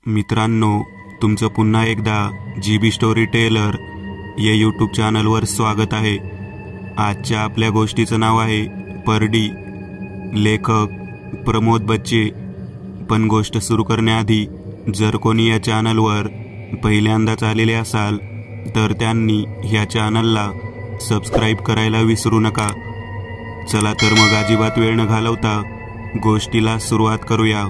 मित्रांनो, तुमचं पुन्हा एकदा GB स्टोरी टेलर या यूट्यूब चॅनलवर स्वागत आहे। आजच्या आपल्या गोष्टीचं नाव आहे परडी। लेखक प्रमोद बच्चे। पण गोष्ट सुरू करण्याआधी जर कोणी या चॅनलवर पहिल्यांदाच आलेले असाल तर त्यांनी या चॅनलला सबस्क्राइब करायला विसरू नका। चला तर मग अजिबात वेळ न घालवता गोष्टीला सुरुवात करूया।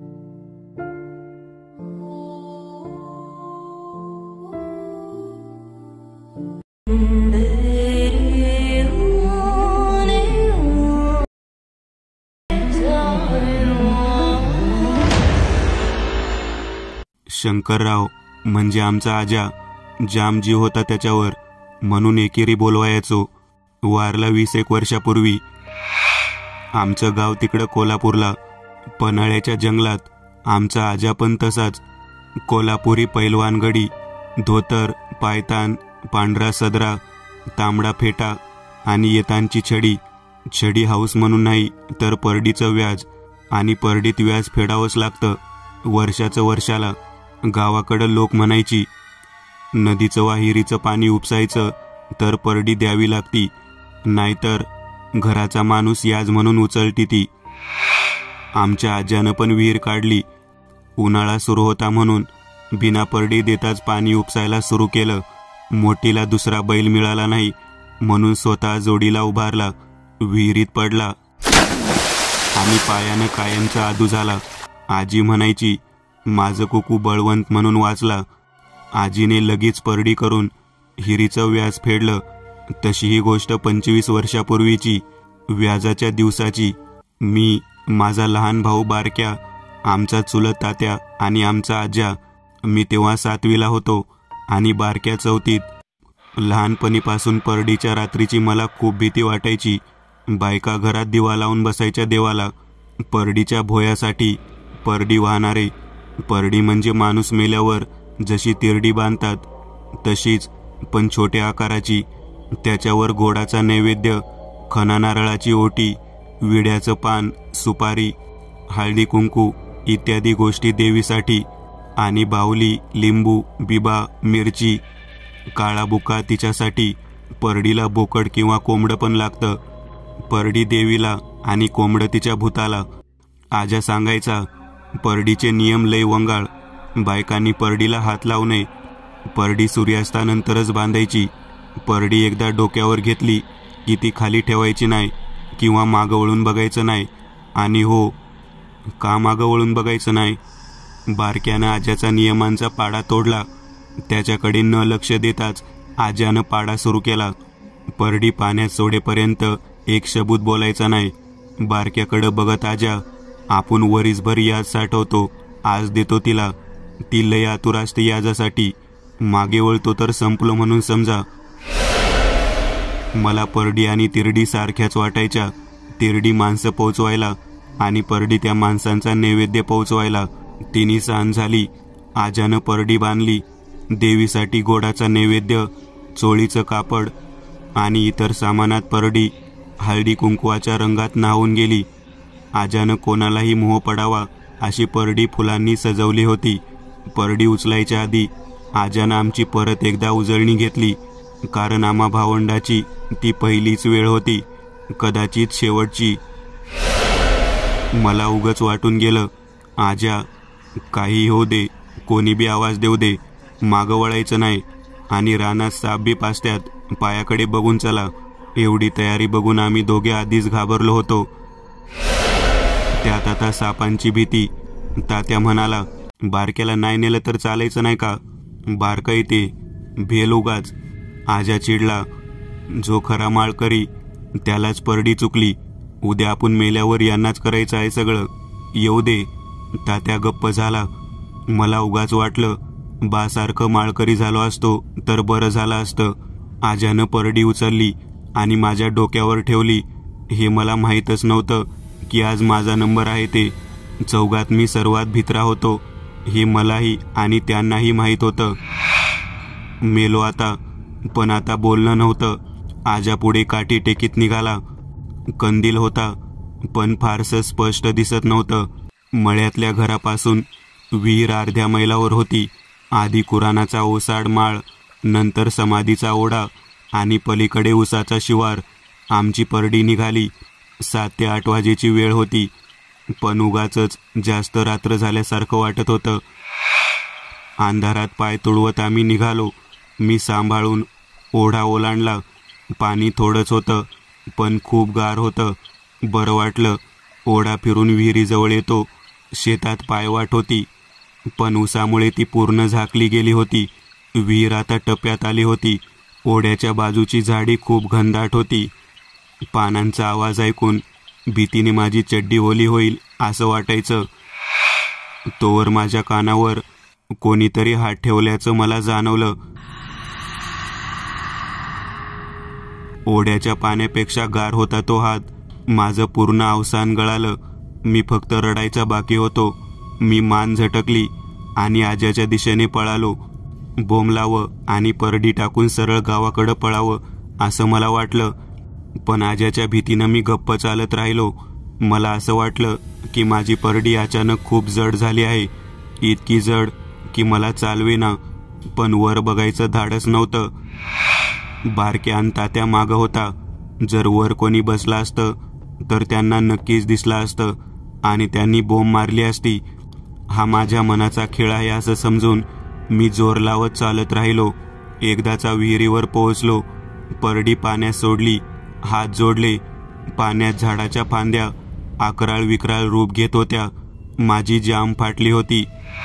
शंकरराव म्हणजे आमचा आजा जाम जीव होता त्याच्यावर, म्हणून एकेरी बोलवायचो। वारला 20-1 वर्षापूर्वी। आमचं गाव तिकडं कोल्हापूरला पन्हाळ्याच्या जंगलात। आमचा आजा पण तसाच कोल्हापुरी पैलवानगडी, धोतर, पायतान, पांढरा सदरा, तांबडा फेटा आणि येतांची छडी। छडी हाऊस म्हणून नाही तर परडीचं व्याज, आणि परडीत व्याज फेडावंच लागतं वर्षाचं वर्षाला। गावाकडं लोक म्हणायची, नदीचं वाहिरीचं पाणी उपसायचं तर परडी द्यावी लागती, नाहीतर घराचा माणूस याज म्हणून उचलती ती। आमच्या आज्यानं पण विहीर काढली। उन्हाळा सुरू होता म्हणून बिना परडी देताच पाणी उपसायला सुरू केलं। मोठीला दुसरा बैल मिळाला नाही म्हणून स्वतः जोडीला उभारला, विहिरीत पडला आणि पायानं कायमचा आदू झाला। आजी म्हणायची, माझं कुकू बळवंत म्हणून वाचला। आजीने लगेच परडी करून हिरीचं व्याज फेडलं। तशी ही गोष्ट 25 वर्षापूर्वीची, व्याजाच्या दिवसाची। मी, माझा लहान भाऊ बारक्या, आमचा चुलत तात्या आणि आमचा आजा। मी तेव्हा 7वीला होतो आणि बारक्या 4थीत। लहानपणीपासून परडीच्या रात्रीची मला खूप भीती वाटायची। बायका घरात दिवा लावून बसायच्या देवाला परडीच्या भोयासाठी। परडी वाहणारे, परडी म्हणजे माणूस मेल्यावर जशी तिरडी बांधतात तशीच, पण छोट्या आकाराची। त्याच्यावर गोडाचा नैवेद्य, खणा नारळाची ओटी, विड्याचं पान, सुपारी, हळदी कुंकू इत्यादी गोष्टी देवीसाठी, आणि बाहुली, लिंबू, बिबा, मिरची, काळा बुका तिच्यासाठी। परडीला बोकड किंवा कोंबडं पण लागतं। परडी देवीला आणि कोंबडं तिच्या भूताला। आजा सांगायचा, परडीचे नियम लय वंगाळ। बायकांनी परडीला हात लावू नये। परडी सूर्यास्तानंतरच बांधायची। परडी एकदा डोक्यावर घेतली की ती खाली ठेवायची नाही किंवा मागं वळून बघायचं नाही। आणि हो, का मागं वळून बघायचं नाही? बारक्यानं आज्याचा नियमांचा पाडा तोडला। त्याच्याकडे न लक्ष देताच आज्यानं पाडा सुरू केला। परडी पाण्यात सोडेपर्यंत एक शब्द बोलायचा नाही। बारक्याकडं बघत आजा, आपण वरीसभर याज साठवतो, आज देतो तिला। ती लय आतुर असते याजासाठी। मागे वळतो तर संपलो म्हणून समजा। मला परडी आणि तिरडी सारख्याच वाटायच्या। तिरडी माणसं पोचवायला आणि परडी त्या माणसांचा नैवेद्य पोचवायला। तिन्ही सांज झाली, आजानं परडी बांधली। देवीसाठी गोडाचा नैवेद्य, चोळीचं कापड आणि इतर सामानात परडी हळदी कुंकवाच्या रंगात न्हावून गेली। आजानं कोणालाही मोह पडावा अशी परडी फुलांनी सजवली होती। परडी उचलायच्या आधी आजानं आमची परत एकदा उजळणी घेतली, कारण आम्हा भावंडाची ती पहिलीच वेळ होती, कदाचित शेवटची। मला उगच वाटून गेलं, आजा, काही हो दे, कोणी बी आवाज देऊ दे, मागं वळायचं नाही, आणि रानात साप बी पासत्यात, पायाकडे बघून चला। एवढी तयारी बघून आम्ही दोघे आधीच घाबरलो होतो। त्यात आता सापांची भीती। तात्या म्हणाला, बारक्याला नाही नेलं तर चालायचं नाही का? बारका येते, भेल उगाच। आजा चिडला, जो खरा माळकरी त्यालाच परडी चुकली। उद्या आपण मेल्यावर यांनाच करायचं आहे सगळं, येऊ दे। तात्या गप्प झाला। मला उगाच वाटलं, बासारखं माळकरी झालो असतो तर बरं झालं असतं। आजानं परडी उचलली आणि माझ्या डोक्यावर ठेवली। हे मला माहीतच नव्हतं की आज माझा नंबर आहे ते। चौघात मी सर्वात भित्रा होतो हे मलाही आणि त्यांनाही माहीत होतं। मेलो आता, पण आता बोलणं नव्हतं। आजा पुढे काठी टेकीत निघाला। कंदील होता, पण फारसं स्पष्ट दिसत नव्हतं। मळ्यातल्या घरापासून विहीर अर्ध्या मैलावर होती. आधी कुराणाचा ओसाड माळ, नंतर समाधीचा ओढा आणि पलीकडे उसाचा शिवार. आमची परडी निघाली. 7 ते 8 वाजेची वेळ होती, पण उगाचच जास्त रात्र झाल्यासारखं वाटत होतं. अंधारात पाय तुडवत आम्ही निघालो. मी सांभाळून ओढा ओलांडला. पाणी थोडंच होतं, पण खूप गार होतं. बरं वाटलं. ओढा फिरून विहिरीजवळ येतो. शेतात पायवाट होती, पण उसामुळे ती पूर्ण झाकली गेली होती. विहीर आता टप्प्यात आली होती. ओढ्याच्या बाजूची झाडी खूप घनदाट होती. पानांचा आवाज ऐकून भीतीने माझी चड्डी ओली होईल असं वाटायचं. तोवर माझ्या कानावर कोणीतरी हात ठेवल्याचं मला जाणवलं. ओढ्याच्या पाण्यापेक्षा गार होता तो हात. माझं पूर्ण अवसान गळालं. मी फक्त रडायचा बाकी होतो. मी मान झटकली आणि आज्याच्या दिशेने पळालो. बोंबलावं आणि परडी टाकून सरळ गावाकडं पळावं असं मला वाटलं, पण आज्याच्या भीतीनं मी गप्प चालत राहिलो. मला असं वाटलं की माझी परडी अचानक खूप जड झाली आहे. इतकी जड की मला चालवेना. पण वर बघायचं धाडस नव्हतं. बारक्या आणि तात्या मागं होता. जर वर कोणी बसलं असतं तर त्यांना नक्कीच दिसलं असतं आणि त्यांनी बोंब मारली असती. हा माझ्या मनाचा खेळ आहे असं समजून मी जोर लावत चालत राहिलो. एकदाचा विहिरीवर पोहोचलो. परडी पाण्यात सोडली. हात जोडले. पाण्यात झाडाच्या फांद्या अकराळ विक्राळ रूप घेत होत्या. माझी जाम फाटली होती.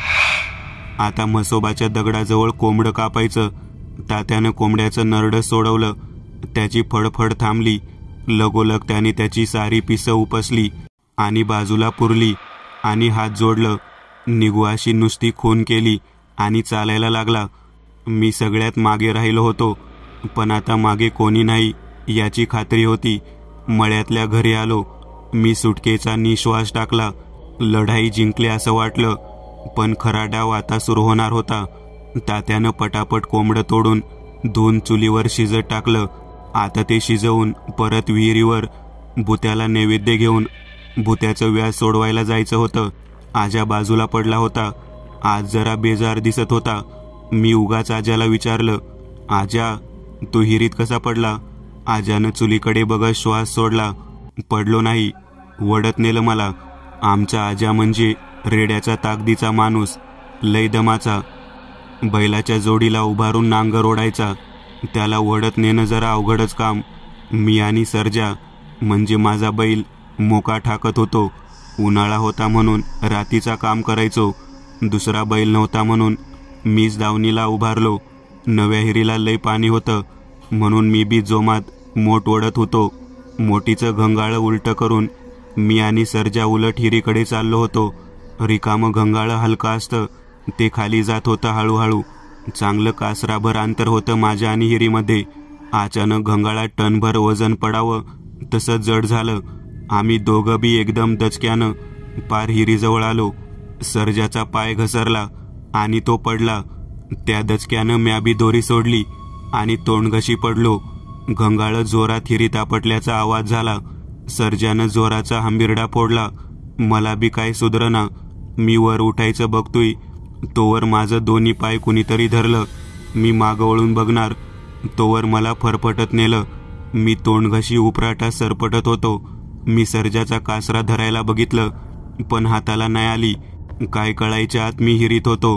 आता म्हसोबाच्या दगडाजवळ कोंबडं कापायचं. तात्यानं कोंबड्याचं नरडं सोडवलं. त्याची फडफड थांबली. लगोलग त्याने त्याची सारी पिसं उपसली आणि बाजूला पुरली आणि हात जोडलं. निघू अशी नुसती खून केली आणि चालायला लागला. मी सगळ्यात मागे राहिलो होतो, पण आता मागे कोणी नाही याची खात्री होती. मळ्यातल्या घरी आलो. मी सुटकेचा निश्वास टाकला. लढाई जिंकली असं वाटलं, पण खरा डाव आता सुरू होणार होता. तात्यानं पटापट कोंबडं तोडून धुवून चुलीवर शिजत टाकलं. आता ते शिजवून परत विहिरीवर भुत्याला नैवेद्य घेऊन भुत्याचं व्याज सोडवायला जायचं होतं. आजा बाजूला पडला होता. आज जरा बेजार दिसत होता. मी उगाच आजाला विचारलं, आजा तू हिरीत कसा पडला? आजानं चुलीकडे बघत श्वास सोडला. पडलो नाही, वडत नेलं मला. आमचा आजा म्हणजे रेड्याचा ताकदीचा माणूस, लय दमाचा. बैलाच्या जोडीला उभारून नांगर ओढायचा. त्याला वडत नेणं जरा अवघडच काम. मी आणि सर्जा म्हणजे माझा बैल मोका ठाकत होतो. उन्हाळा होता म्हणून रातीचा काम करायचो. दुसरा बैल नव्हता म्हणून मीच दावणीला उभारलो. नव्या हिरीला लय पाणी होतं म्हणून मी बी जोमात मोट ओढत होतो. मोटीचं घंगाळं उलटं करून मी आणि सर्जा उलट हिरीकडे चाललो होतो. रिकामं घंगाळं हलकं असतं, ते खाली जात होतं हळूहळू. चांगलं कासराभर अंतर होतं माझ्या आणि हिरीमध्ये. अचानक घंगाळात टनभर वजन पडावं तसं जड झालं. आम्ही दोघं बी एकदम दचक्यानं पार हिरीजवळ आलो. सर्जाचा पाय घसरला आणि तो पडला. त्या दचक्यानं म्या बी दोरी सोडली आणि तोंडघशी पडलो. घंगाळं जोरात हिरीत आपटल्याचा आवाज झाला. सर्जानं जोराचा हंबिरडा फोडला. मला बी काय सुधरना. मी वर उठायचं बघतोय तोवर माझं दोन्ही पाय कुणीतरी धरलं. मी मागं वळून बघणार तोवर मला फरफटत नेलं. मी तोंडघशी उपराटात सरपटत होतो. मी सर्जाचा कासरा धरायला बघितलं, पण हाताला नाही आली. काय कळायच्या आत मी हिरीत होतो.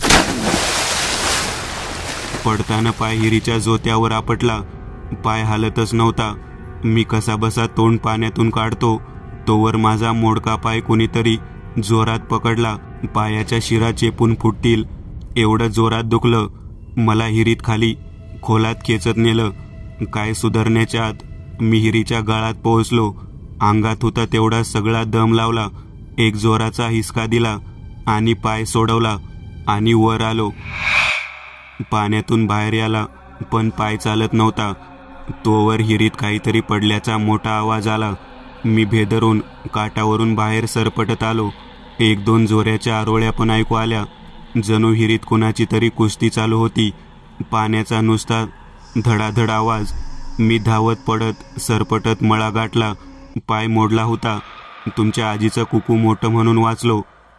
पडताना पाय हिरीच्या जोत्यावर आपटला. पाय हालतच नव्हता. मी कसा बसा तोंड पाण्यातून काढतो तोवर माझा मोडका पाय कुणीतरी जोरात पकडला. पायाच्या शिरा चेपून फुटतील एवढं जोरात दुखलं. मला हिरीत खाली खोलात खेचत नेलं. काय सुधारण्याच्या आत मी हिरीच्या गाळात पोहोचलो. अंगात होता तेवढा सगळा दम लावला. एक जोराचा हिसका दिला आणि पाय सोडवला आणि वर आलो. पाण्यातून बाहेर याला, पण पाय चालत नव्हता. तोवर हिरीत काहीतरी पडल्याचा मोठा आवाज आला. मी भेदरून काठावरून बाहेर सरपटत आलो. 1-2 जोऱ्याच्या आरोळ्या पण ऐकू आल्या. जणू हिरीत कुणाची तरी कुस्ती चालू होती. पाण्याचा नुसता धडाधड आवाज. मी धावत पडत सरपटत मळा गाठला. पाय मोडला होता. तुमच्या आजीचं कुकू मोठं म्हणून वाचलो.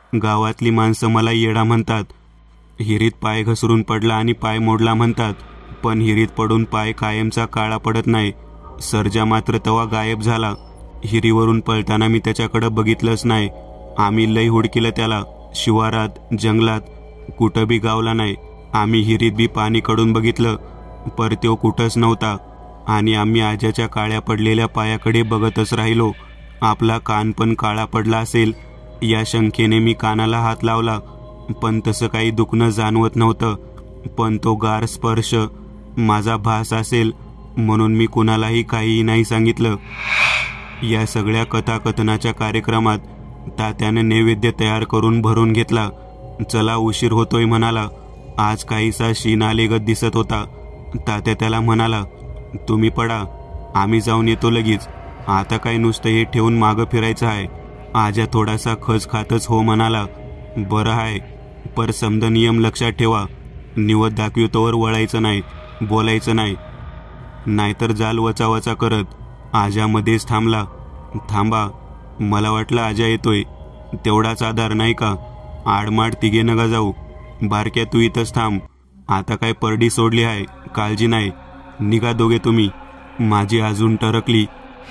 गावातली माणसं मला येडा म्हणतात. हिरीत पाय घसरून पडला आणि पाय मोडला म्हणतात, पण हिरीत पडून पाय कायमचा काळा पडत नाही. सर्जा मात्र तवा गायब झाला. हिरीवरून पळताना मी त्याच्याकडे बघितलंच नाही. आम्ही लई हुडकिलं त्याला, शिवारात, जंगलात, कुठं बी गावला नाही. आम्ही हिरीत बी पाणी कडून बघितलं, पर तो कुठंच नव्हता. आणि आम्ही आज्याच्या काळ्या पडलेल्या पायाकडे बघतच राहिलो. आपला कान पण काळा पडला असेल या शंकेने मी कानाला हात लावला, पण तसं काही दुखणं जाणवत नव्हतं. पण तो गार स्पर्श माझा भास असेल म्हणून मी कुणालाही काहीही नाही सांगितलं. या सगळ्या कथाकथनाच्या कार्यक्रमात तात्याने नैवेद्य तयार करून भरून घेतला. चला उशीर होतोय म्हणाला. आज काहीसा शीन आलेगत दिसत होता. तात्या त्याला म्हणाला, तुम्ही पडा, आम्ही जाऊन येतो लगेच. आता काय नुसतं हे ठेवून मागं फिरायचं आहे. आजा थोडासा खच खातच हो म्हणाला. बरं आहे, पर समद नियम लक्षात ठेवा. निवत दाखवितोवर वळायचं नाही, बोलायचं नाही, नाहीतर जाल वचावचा करत. आजा मध्येच थांबला. थांबा, मला वाटलं आजा येतोय. तेवढाच आधार नाही का? आडमाड तिघे नका जाऊ. बारक्या तू इथंच थांब. आता काय परडी सोडली आहे, काळजी नाही. निघा दोघे तुम्ही. माझी अजून टरकली.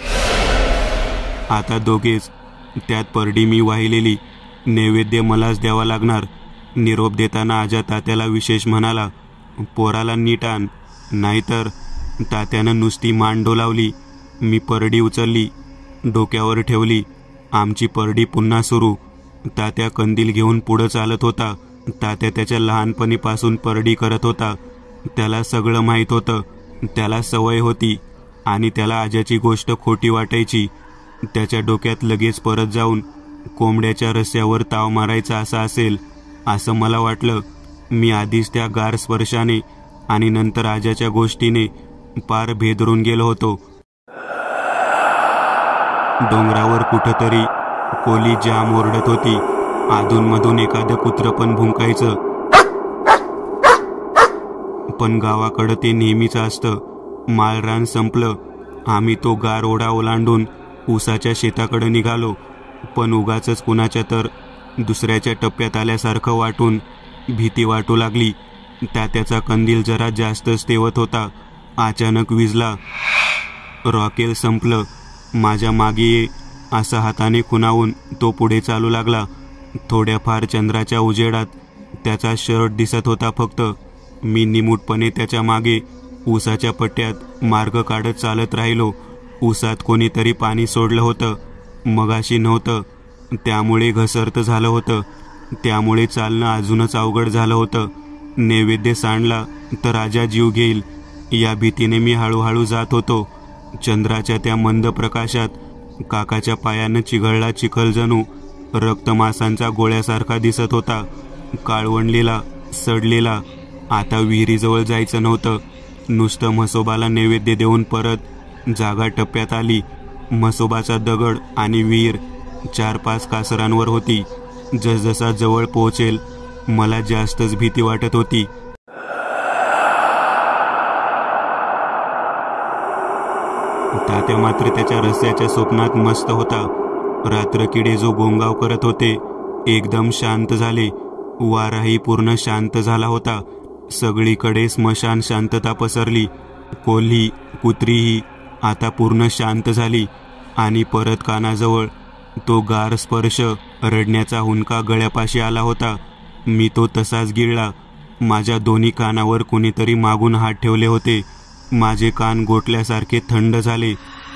आता दोघेच. त्यात परडी मी वाहिलेली. नैवेद्य मलाच द्यावा लागणार. निरोप देताना आजा तात्याला विशेष म्हणाला, पोराला नीट आण, नाहीतर. तात्यानं नुसती मान डोलावली. मी परडी उचलली, डोक्यावर ठेवली. आमची परडी पुन्हा सुरू. तात्या कंदील घेऊन पुढं चालत होता. तात्या त्याच्या लहानपणीपासून परडी करत होता. त्याला सगळं माहीत होतं. त्याला सवय होती आणि त्याला आजाची गोष्ट खोटी वाटायची. त्याच्या डोक्यात लगेच परत जाऊन कोंबड्याच्या रस्त्यावर ताव मारायचा असा असेल असं मला वाटलं. मी आधीच त्या गार स्पर्शाने आणि नंतर आजाच्या गोष्टीने पार भेदरून गेलो होतो. डोंगरावर कुठंतरी कोली जाम ओरडत होती. अधूनमधून एखादं कुत्रं पण भुंकायचं, पण गावाकडं ते नेहमीच असतं. माळरान संपलं. आम्ही तो गार ओढा ओलांडून ऊसाच्या शेताकडे निघालो. पण उगाचच कुणाच्या तर दुसऱ्याच्या टप्प्यात आल्यासारखं वाटून भीती वाटू लागली. त्याचा कंदील जरा जास्तच तेवत होता. अचानक विजला. रॉकेल संपलं. माझ्या मागे ये असं हाताने खुणावून तो पुढे चालू लागला. थोड्याफार चंद्राच्या उजेडात त्याचा शर्ट दिसत होता फक्त. मी निमूटपणे त्याच्या मागे ऊसाच्या पट्ट्यात मार्ग काढत चालत राहिलो. ऊसात कोणीतरी पाणी सोडलं होतं, मगाशी नव्हतं. त्यामुळे घसरत झालं होतं. त्यामुळे चालणं अजूनच अवघड झालं होतं. नैवेद्य सांडला तर राजा जीव घेईल या भीतीने मी हळूहळू जात होतो. चंद्राच्या त्या मंद प्रकाशात काकाच्या पायानं चिघळला चिखल जणू रक्तमासांचा गोळ्यासारखा दिसत होता. काळवंडलेला, सडलेला. आता विहिरीजवळ जायचं नव्हतं. नुसतं म्हसोबाला नैवेद्य देऊन परत जागा टप्प्यात आली. म्हसोबाचा दगड आणि विहीर 4-5 कासरांवर होती. जसजसा जवळ पोहोचेल मला जास्तच भीती वाटत होती. तात्या मात्र त्याच्या रस्त्याच्या स्वप्नात मस्त होता. रात्र किडे जो गोंगाव करत होते एकदम शांत झाले. वाराही पूर्ण शांत झाला होता. सगळीकडे स्मशान शांतता पसरली. कोल्ही, कुत्रीही आता पूर्ण शांत झाली. आणि परत कानाजवळ तो गार स्पर्श, रडण्याचा हुंदका गळ्यापाशी आला होता. मी तो तसाच गिळला. माझ्या दोन्ही कानावर कुणीतरी मागून हात ठेवले होते. माझे कान गोठल्यासारखे थंड झाले.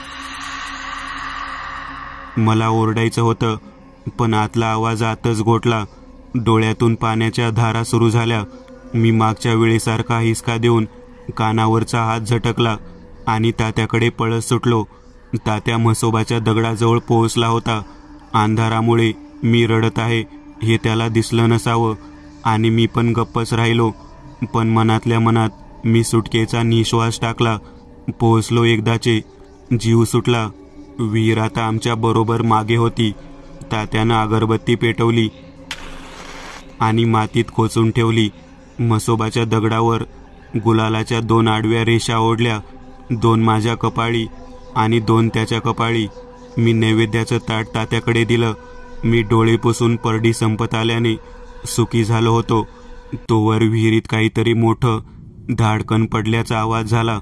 मला ओरडायचं होतं, पण आतला आवाज आतच गोठला. डोळ्यातून पाण्याच्या धारा सुरू झाल्या. मी मागच्या वेळेसारखा हिसका देऊन कानावरचा हात झटकला आणि तात्याकडे पळत सुटलो. तात्या म्हसोबाच्या दगडाजवळ पोहोचला होता. अंधारामुळे मी रडत आहे हे त्याला दिसलं नसावं आणि मी पण गप्पच राहिलो. पण मनातल्या मनात मी सुटकेचा निश्वास टाकला. पोहोचलो एकदाचे. जीव सुटला. विहीर आता आमच्या बरोबर मागे होती. तात्यानं अगरबत्ती पेटवली आणि मातीत खोचून ठेवली. म्हसोबाच्या दगडावर गुलालाच्या 2 आडव्या रेषा ओढल्या. 2 माझ्या कपाळी आणि 2 त्याच्या कपाळी. मी नैवेद्याचं ताट तात्याकडे दिलं. मी डोळे पुसून परडी संपत आल्याने सुखी झालो होतो तोवर विहिरीत काहीतरी मोठं धाडकन पडल्याचा आवाज झाला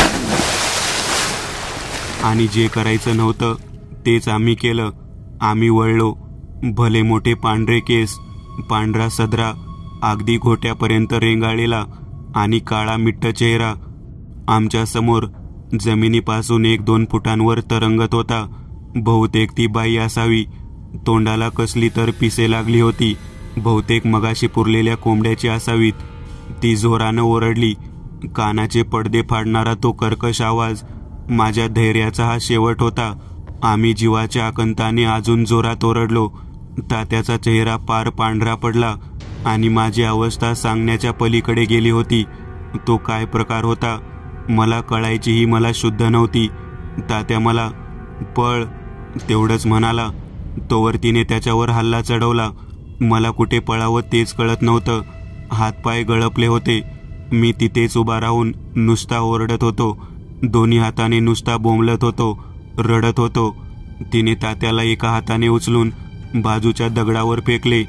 आणि जे करायचं नव्हतं तेच आम्ही केलं. आम्ही वळलो. भले मोठे पांढरे केस, पांढरा सदरा, अगदी घोट्यापर्यंत रेंगाळलेला आणि काळा मिट्ट चेहरा. आमच्या समोर जमिनीपासून 1-2 फुटांवर तरंगत होता. बहुतेक ती बाई असावी. तोंडाला कसली तर पिसे लागली होती. बहुतेक मगाशी पुरलेल्या कोंबड्याची असावीत. ती जोरानं ओरडली. कानाचे पडदे फाडणारा तो कर्कश आवाज माझ्या धैर्याचा हा शेवट होता. आम्ही जीवाच्या आकंताने अजून जोरात ओरडलो. तात्याचा चेहरा पार पांढरा पडला आणि माझी अवस्था सांगण्याच्या पलीकडे गेली होती. तो काय प्रकार होता मला कळायचीही मला शुद्ध नव्हती. तात्या मला पळ तेवढंच म्हणाला. तोवर तिने त्याच्यावर हल्ला चढवला. मला कुठे पळावं तेच कळत नव्हतं. हातपाय गळपले होते. मी तिथेच उभा राहून नुसता ओरडत होतो. दोन्ही हाताने नुसता बोंबलत होतो, रडत होतो. तिने तात्याला एका हाताने उचलून बाजूच्या दगडावर फेकले.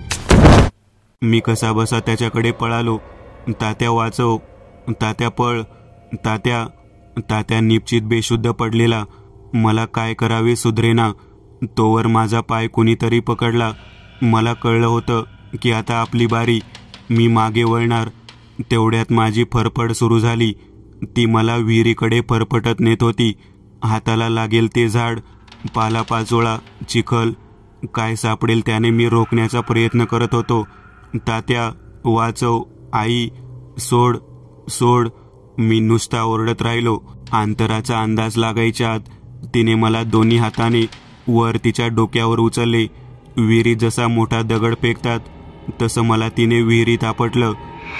मी कसाबसा त्याच्याकडे पळालो. तात्या वाचव, तात्या पळ, तात्या. तात्या निपचित बेशुद्ध पडलेला. मला काय करावे सुधरेना. तोवर माझा पाय कुणीतरी पकडला. मला कळलं होतं की आता आपली बारी. मी मागे वळणार. तेवढ्यात माझी फरफड सुरू झाली. ती मला विहिरीकडे फरफटत नेत होती. हाताला लागेल ते झाड, पालापाचोळा, चिखल, काय सापडेल त्याने मी रोखण्याचा प्रयत्न करत होतो. तात्या वाचव, आई सोड, सोड. मी नुसता ओरडत राहिलो. अंतराचा अंदाज लागायच्या आत तिने मला दोन्ही हाताने वर तिच्या डोक्यावर उचलले. विहिरीत जसा मोठा दगड फेकतात तसं मला तिने विहिरीत आपटलं.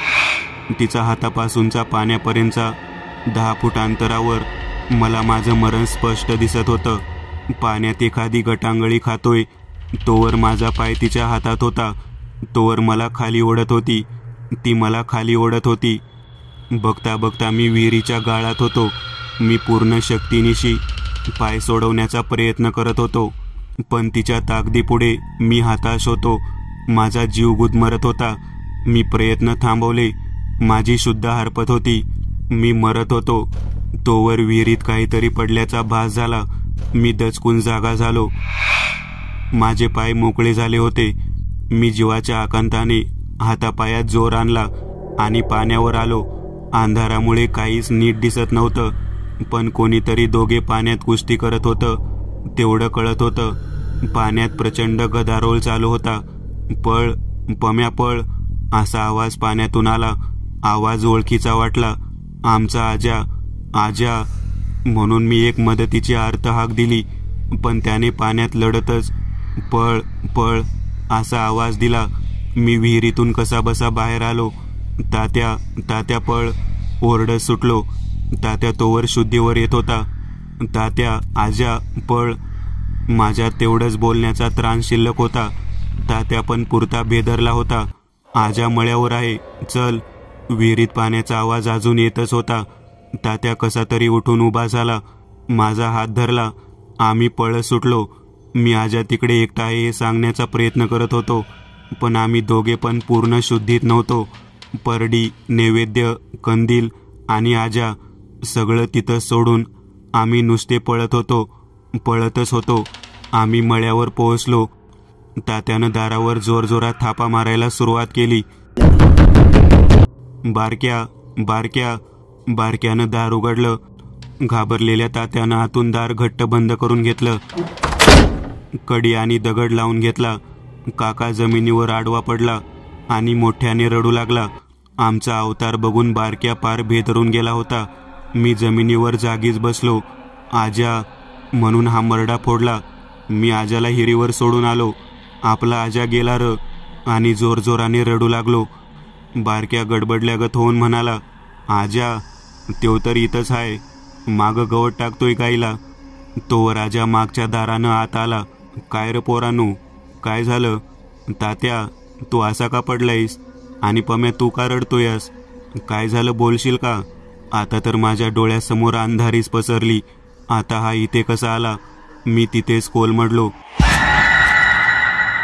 तिचा हातापासूनचा पाण्यापर्यंतचा 10 फूट अंतरावर मला माझं मरण स्पष्ट दिसत होतं. पाण्यात एखादी गटांगळी खातोय तोवर माझा पाय तिच्या हातात होता. तोवर मला खाली ओढत होती. ती मला खाली ओढत होती. बघता बघता मी विहिरीच्या गाळात होतो. मी पूर्ण शक्तीनिशी पाय सोडवण्याचा प्रयत्न करत होतो, पण तिच्या ताकदीपुढे मी हताश होतो. माझा जीव गुदमरत होता. मी प्रयत्न थांबवले. माझी शुद्ध हरपत होती. मी मरत होतो. तोवर विहिरीत काहीतरी पडल्याचा भास झाला. मी दचकून जागा झालो. माझे पाय मोकळे झाले होते. मी जीवाच्या आकांताने हातापायात जोर आणला आणि पाण्यावर आलो. अंधारामुळे काहीच नीट दिसत नव्हतं, पण कोणीतरी दोघे पाण्यात कुस्ती करत होतं तेवढं कळत होतं. पाण्यात प्रचंड गदारोळ चालू होता. पळ पम्या पळ असा आवाज पाण्यातून आला. आवाज ओळखीचा वाटला. आमचा आजा, आजा म्हणून मी एक मदतीची आर्त हाक दिली, पण त्याने पाण्यात लढतच पळ पळ असा आवाज दिला. मी विहिरीतून कसाबसा बाहेर आलो. तात्या, तात्या पळ ओरडत सुटलो. तात्या तोवर शुद्धीवर येत होता. तात्या, आजा पळ. माझ्यात तेवढंच बोलण्याचा त्राण शिल्लक होता. तात्या पण पुरता बेदरला होता. आजा मळ्यावर आहे, चल. विहिरीत पाण्याचा आवाज अजून येतच होता. तात्या कसा तरी उठून उभा झाला. माझा हात धरला. आम्ही पळत सुटलो. मी आजा तिकडे एकटा आहे हे सांगण्याचा प्रयत्न करत होतो, पण आम्ही दोघे पण पूर्ण शुद्धीत नव्हतो. परडी, नैवेद्य, कंदील आणि आजा सगळं तिथं सोडून आम्ही नुसते पळत होतो, पळतच होतो. आम्ही मळ्यावर पोहोचलो. तात्यानं दारावर जोरजोरात थापा मारायला सुरुवात केली. बारक्या, बारक्या. बारक्यानं दार उघडलं. घाबरलेल्या तात्यानं आतून दार घट्ट बंद करून घेतलं. कडी आणि दगड लावून घेतला. काका जमिनीवर आडवा पडला आणि मोठ्याने रडू लागला. आमचा अवतार बघून बारक्या पार भेदरून गेला होता. मी जमिनीवर जागीच बसलो. आजा म्हणून हा मरडा फोडला. मी आजाला हिरीवर सोडून आलो. आपला आजा गेला र आणि जोरजोराने रडू लागलो. बारक्या गडबडल्यागत होऊन म्हणाला, आजा त्यो तर इथंच आहे, मागं गवत टाकतोय गाईला. तोवर आजा मागच्या दारानं आत आला. काय र पोरानू, काय झालं? तात्या, तू असा का पडलायस? आणि पम्या, तू का रडतोयस? काय झालं बोलशील का? आता तर माझ्या डोळ्यासमोर अंधारीच पसरली. आता हा इथे कसा आला? मी तिथेच कोलमडलो.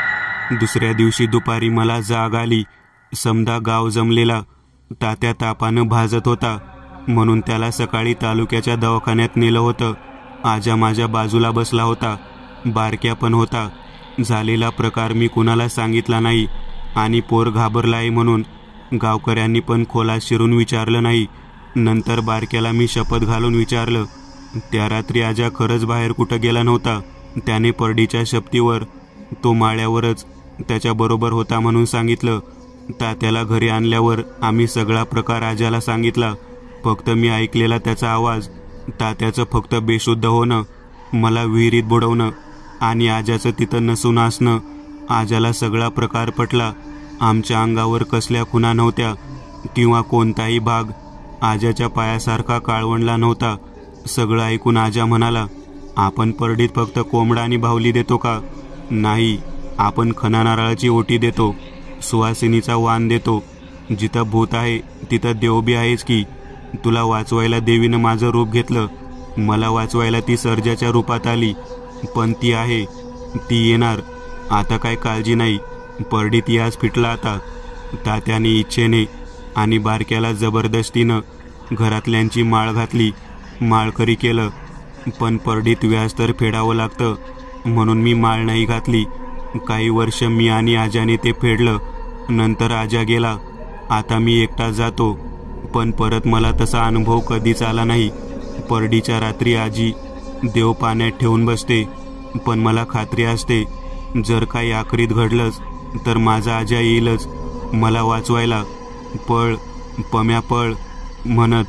दुसऱ्या दिवशी दुपारी मला जाग आली. समदा गाव जमलेला. तात्या तापानं भाजत होता म्हणून त्याला सकाळी तालुक्याच्या दवाखान्यात नेलं होतं. आजा माझ्या बाजूला बसला होता. बारक्या पण होता. झालेला प्रकार मी कुणाला सांगितला नाही आणि पोर घाबरलाय म्हणून गावकऱ्यांनी पण खोलात शिरून विचारलं नाही. नंतर बारक्याला मी शपथ घालून विचारलं. त्या रात्री आजा खरंच बाहेर कुठं गेला नव्हता. त्याने परडीच्या शपथीवर तो माळ्यावरच त्याच्याबरोबर होता म्हणून सांगितलं. तात्याला घरी आणल्यावर आम्ही सगळा प्रकार आजाला सांगितला. फक्त मी ऐकलेला त्याचा आवाज, तात्याचं फक्त बेशुद्ध होणं, मला विहिरीत बुडवणं आणि आजाचं तिथं नसून असणं. आजाला सगळा प्रकार पटला. आमच्या अंगावर कसल्या खुणा नव्हत्या किंवा कोणताही भाग आजाच्या पायासारखा काळवंडला नव्हता. सगळं ऐकून आजा म्हणाला, आपण परडीत फक्त कोंबडा आणि बाहुली देतो का? नाही, आपण खणा नारळाची ओटी देतो, सुवासिनीचा वाण देतो. जिथं भूत आहे तिथं देव बी आहेच की. तुला वाचवायला देवीनं माझं रूप घेतलं. मला वाचवायला ती सर्जाच्या रूपात आली. पण ती आहे, ती येणार. आता काय काळजी नाही. परडीत यास फिटला आता. तात्याने इच्छेने आणि बारक्याला जबरदस्तीनं घरातल्यांची माळ घातली. माळकरी केलं. पण परडीत व्याज तर फेडावं लागतं म्हणून मी माळ नाही घातली. काही वर्ष मी आणि आजाने ते फेडलं. नंतर आजा गेला. आता मी एकटा जातो. पण परत मला तसा अनुभव कधीच आला नाही. परडीच्या रात्री आजी देव पाण्यात ठेवून बसते. पण मला खात्री असते जर काही आखरीत घडलंच तर माझा आजा येईलच मला वाचवायला. पळ पम्या पळ म्हणत.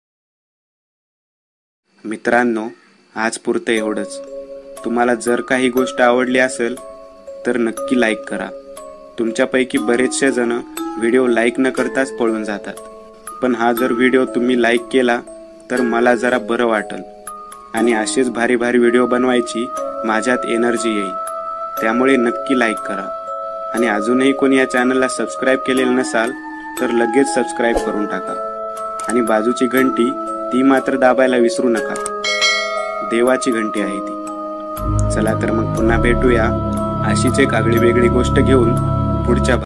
मित्रांनो, आज पुरतं एवढंच. तुम्हाला जर काही गोष्ट आवडली असेल तर नक्की लाईक करा. तुमच्यापैकी बरेचसे जण व्हिडिओ लाईक न करताच पळून जातात. पण हा जर व्हिडिओ तुम्ही लाईक केला तर मला जरा बरं वाटेल आणि असेच भारी भारी व्हिडिओ बनवायची माझ्यात एनर्जी येईल. त्यामुळे नक्की लाईक करा. आणि अजूनही कोणी या चॅनलला सबस्क्राईब केलेलं नसाल तर लगेच सबस्क्राईब करून टाका. आणि बाजूची घंटी ती मात्र दाबायला विसरू नका. देवाची घंटी आहे ती. चला तर मग पुन्हा भेटूया अशीच एक आगळी वेगळी गोष्ट घेऊन पुढच्या